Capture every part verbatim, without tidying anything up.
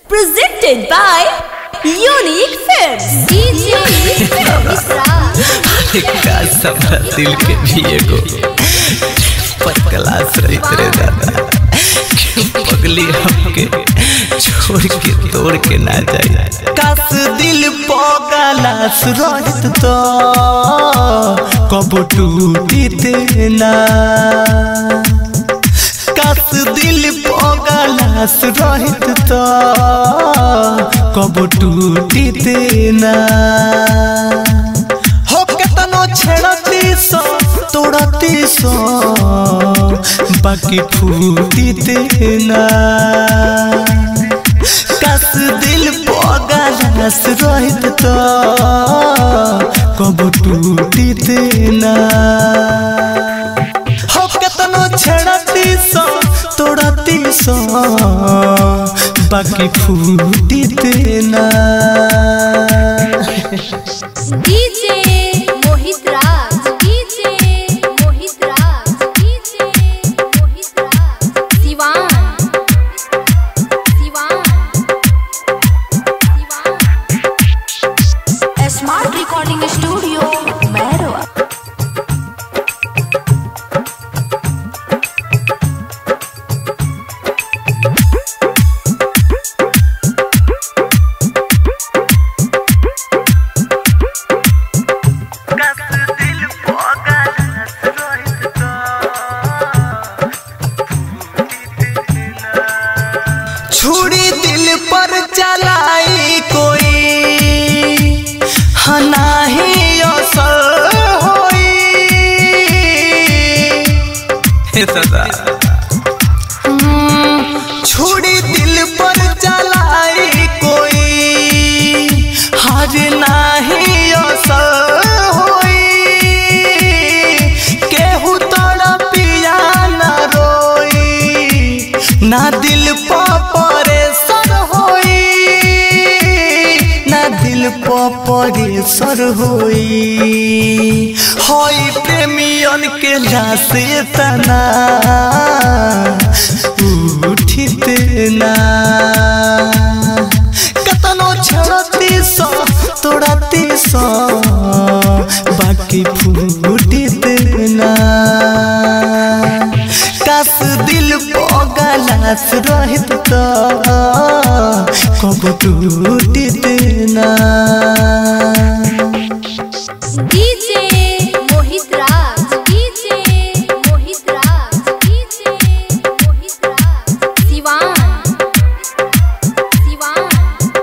Presented by Unique Films. का सबरा दिल के भी एगो पर क्लास रहित रे दादा पगली हमके छोड़ के तोड़ के ना जाए कास दिल पगलास रहित तो कब टूटी ना कास दिल पगलास रहित तो कब टूटी ना छेड़ती सो तोड़ती सो बाकी फूटी देना कस दिल पगलास रहित तो कब टूटी देना हो केतनो छेड़ती सो तोड़ती सो बाकी फूटी देना DJ Mohit Raj DJ Mohit Raj DJ Mohit Raj Siwan Siwan Siwan smart recording studio Mairwa छुरी दिल पर चलाई कोई हनाही असर होई हे सदा छुरी दिल पर चलाई कोई हर नाही असर होई केहू तोड़ा पिया ना रोई ना दिल पर परेसर होई होई प्रेमियन के लासे तना उठिते ना कतनो छड़ती सो तोड़ती सो बाकी फूटिते ना कस दिल पगलास रहित तो कब टूटिते ना DJ Mohit Raj DJ Mohit Raj DJ Mohit Raj Siwan Siwan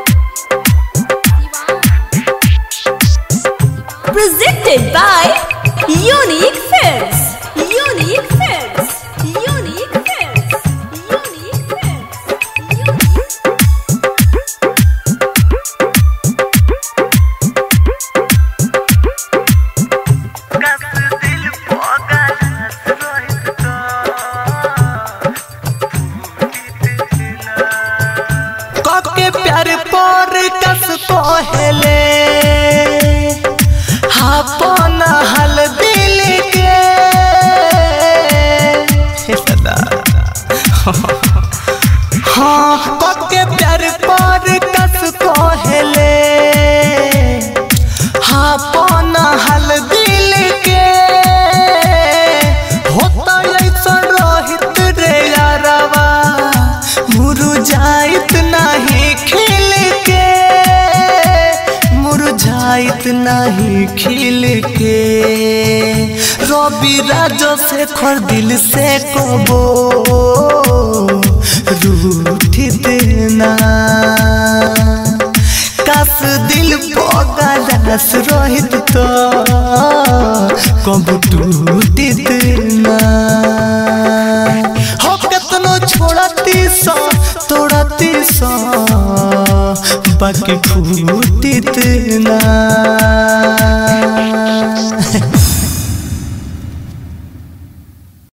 Siwan presented by Unique Films Unique Films Unique Films Unique Films प्यार पर कस पहले अपन हल दिल के हाँ के प्यार पर कस पहले अपन हल दिल के होता ऐसा रहित रे यारवा मुरझाइत नहीं खिल के मुरझाइत नहीं खिल के रवि राजो से खर दिल से कबो रूठी देना कस दिल पगलास रहित तो कब टूटी देना हो केतनो छोड़ती सो तोड़ती सो बाकी फूटी देना।